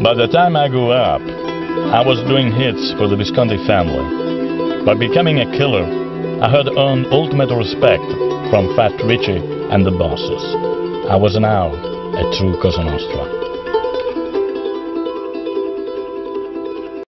By the time I grew up, I was doing hits for the Visconti family. By becoming a killer, I had earned ultimate respect from Fat Richie and the bosses. I was now a true Cosa Nostra.